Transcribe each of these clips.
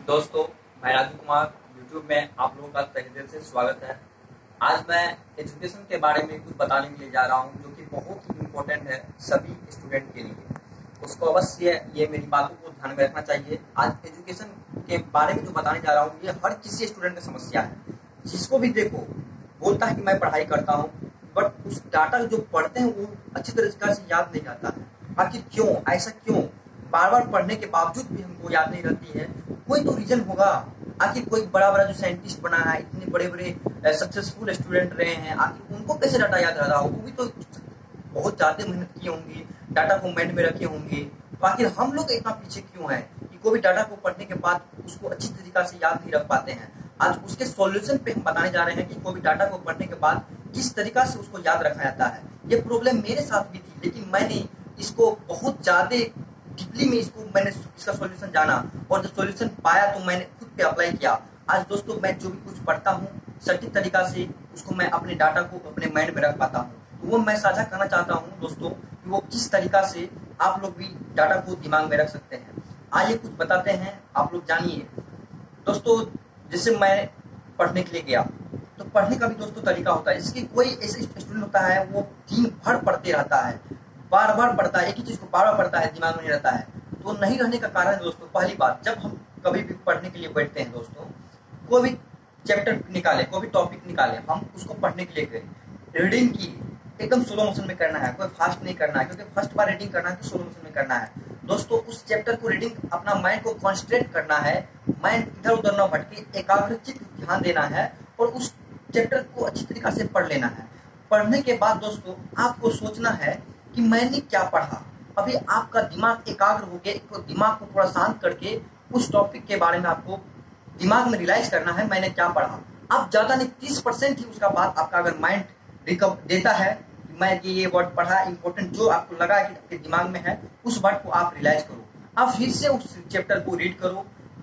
दोस्तों, मैं राजू कुमार यूट्यूब में आप लोगों का तहे दिल से स्वागत है। आज मैं एजुकेशन के बारे में कुछ बताने के लिए जा रहा हूं, जो कि बहुत ही इम्पोर्टेंट है सभी स्टूडेंट के लिए। उसको अवश्य ये मेरी बातों को ध्यान में रखना चाहिए। आज एजुकेशन के बारे में जो बताने जा रहा हूँ, ये हर किसी स्टूडेंट की समस्या है। जिसको भी देखो बोलता है कि मैं पढ़ाई करता हूँ, बट उस डाटा जो पढ़ते हैं वो अच्छी तरीके से याद नहीं आता है। आखिर क्यों, ऐसा क्यों? बार बार पढ़ने के बावजूद भी हमको याद नहीं रहती है। कोई तो रीजन होगा। आखिर कोई बड़ा बड़ा जो साइंटिस्ट बना है, इतने बड़े बड़े सक्सेसफुल स्टूडेंट रहे हैं, आखिर उनको कैसे डाटा याद रहा हो? वो भी तो बहुत ज्यादा मेहनत किए होंगे, डाटा को माइंड में रखे होंगे। तो आखिर हम लोग इतना पीछे क्यों है कि कोई भी डाटा को पढ़ने के बाद उसको अच्छी तरीका से याद नहीं रख पाते हैं? आज उसके सॉल्यूशन पे हम बताने जा रहे हैं कि कोई भी डाटा को पढ़ने के बाद किस तरीका से उसको याद रखा जाता है। ये प्रॉब्लम मेरे साथ भी थी, लेकिन मैंने इसको बहुत ज्यादा डीपली में मैंने इसका सॉल्यूशन जाना और जब सॉल्यूशन पाया तो मैंने खुद पे अप्लाई किया। आज दोस्तों, मैं जो भी कुछ पढ़ता हूँ सटीक तरीका से उसको मैं अपने डाटा को अपने माइंड में रख पाता हूँ। तो वो मैं साझा करना चाहता हूँ दोस्तों कि वो किस तरीका से आप लोग भी डाटा को दिमाग में रख सकते हैं। आइए कुछ बताते हैं, आप लोग जानिए। दोस्तों, जैसे मैं पढ़ने के लिए गया तो पढ़ने का भी दोस्तों तरीका होता है। इसकी कोई ऐसे स्टूडेंट होता है वो दिन भर पढ़ते रहता है, बार बार पढ़ता है, एक ही चीज को बार बार पढ़ता है, दिमाग में नहीं रहता है। तो नहीं रहने का कारण दोस्तों, पहली बात, जब हम कभी भी पढ़ने के लिए बैठते हैं दोस्तों, कोई भी चैप्टर निकाले, कोई भी टॉपिक निकाले, हम उसको पढ़ने के लिए गए, रीडिंग की एकदम स्लो मोशन में करना है, कोई फास्ट नहीं करना है, क्योंकि फर्स्ट बार रीडिंग करना है तो स्लो मोशन में करना है। दोस्तों, उस चैप्टर को रीडिंग अपना माइंड को कॉन्सेंट्रेट करना है, माइंड इधर उधर न भटके, एकाग्रचित ध्यान देना है और उस चैप्टर को अच्छी तरीके से पढ़ लेना है। पढ़ने के बाद दोस्तों आपको सोचना है कि मैंने क्या पढ़ा। अभी आपका दिमाग एकाग्र हो गया, तो दिमाग को थोड़ा शांत करके उस टॉपिक के बारे में आपको दिमाग में रियलाइज करना है मैंने क्या पढ़ा। आप ज्यादा नहीं 30% ही उसका बात आपका अगर माइंड रिकवर देता है कि मैं ये वर्ड पढ़ा, इंपॉर्टेंट जो आपको लगा कि आपके दिमाग में है, उस वर्ड को आप रियलाइज करो। आप फिर से उस चैप्टर को रीड करो।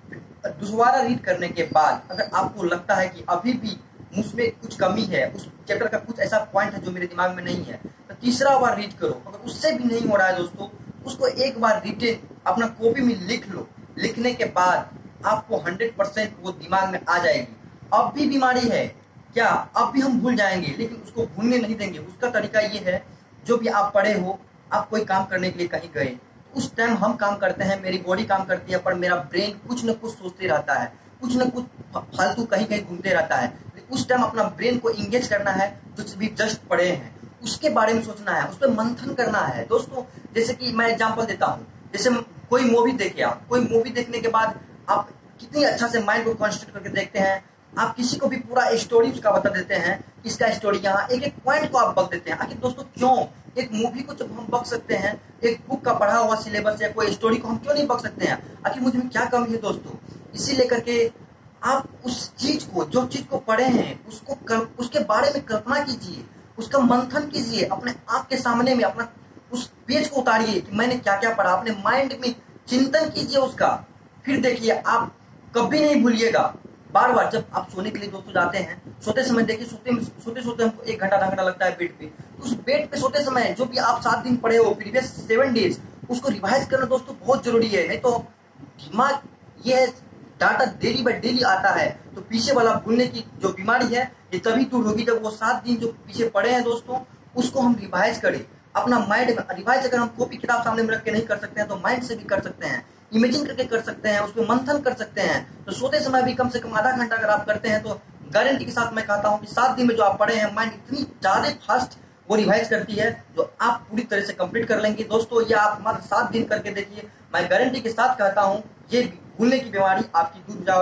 दोबारा रीड करने के बाद अगर आपको लगता है कि अभी भी मुझमें कुछ कमी है, उस चैप्टर का कुछ ऐसा पॉइंट है जो मेरे दिमाग में नहीं है, तो तीसरा बार रीड करो। अगर उससे भी नहीं हो रहा है दोस्तों, उसको एक बार रिटेन अपना कॉपी में लिख लो। लिखने के बाद आपको 100% वो दिमाग में आ जाएगी। अब भी बीमारी है क्या? अब भी हम भूल जाएंगे, लेकिन उसको भूलने नहीं देंगे। उसका तरीका ये है, जो भी आप पढ़े हो, आप कोई काम करने के लिए कहीं गए, उस टाइम हम काम करते हैं, मेरी बॉडी काम करती है, पर मेरा ब्रेन कुछ न कुछ सोचते रहता है, कुछ न कुछ फालतू कहीं कहीं घूमते रहता है। उस टाइम अपना ब्रेन को इंगेज करना है, जो भी जस्ट पढ़े हैं उसके बारे में सोचना है, उस पर मंथन करना है। दोस्तों, जैसे कि मैं एग्जांपल देता हूँ, जैसे कोई मूवी देखे, आप कोई मूवी देखने के बाद आप कितनी अच्छा से माइंड को कॉन्सेंट्रेट करके देखते हैं। आप किसी को भी पूरा स्टोरी उसका बता देते हैं, इसका स्टोरी यहाँ, एक एक पॉइंट को आप बक देते हैं। आखिर दोस्तों क्यों? एक मूवी को जब हम बक सकते हैं, एक बुक का पढ़ा हुआ सिलेबस या कोई स्टोरी को हम क्यों नहीं बक सकते हैं? आखिर मुझ में क्या कमी है दोस्तों? इसी लेकर के आप उस चीज को, जो चीज को पढ़े हैं, उसके बारे में कल्पना कीजिए, उसका मंथन कीजिए, अपने आप के सामने में अपना उस पेज को उतारिए कि मैंने क्या क्या पढ़ा, अपने माइंड में चिंतन कीजिए उसका। फिर देखिए, आप कभी नहीं भूलिएगा। बार बार जब आप सोने के लिए दोस्तों जाते हैं, सोते समय देखिए, सोते सोते हमको 1 घंटा 2 घंटा लगता है बेड पे। उस बेड पे सोते समय जो भी आप 7 दिन पढ़े हो, प्रीवियस 7 डेज, उसको रिवाइज करना दोस्तों बहुत जरूरी है। नहीं तो दिमाग, ये डाटा डेली बाय डेली आता है, तो पीछे वाला भूलने की जो बीमारी है ये तभी दूर होगी जब वो 7 दिन जो पीछे पड़े हैं दोस्तों, उसको हम रिवाइज करें अपना माइंड में। रिवाइज अगर हम कॉपी किताब सामने में रख के नहीं कर सकते हैं तो माइंड से भी कर सकते हैं, इमेजिन करके कर सकते हैं, उसमें मंथन कर सकते हैं। तो सोते समय भी कम से कम आधा घंटा अगर आप करते हैं तो गारंटी के साथ मैं कहता हूँ कि 7 दिन में जो आप पढ़े हैं, माइंड इतनी ज्यादा फास्ट वो रिवाइज करती है जो आप पूरी तरह से कंप्लीट कर लेंगे। दोस्तों, ये आप मात्र 7 दिन करके देखिए, मैं गारंटी के साथ कहता हूँ ये भूलने की बीमारी आपकी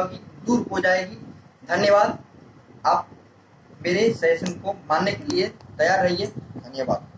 दूर हो जाएगी। धन्यवाद। आप मेरे सजेशन को मानने के लिए तैयार रहिए। धन्यवाद।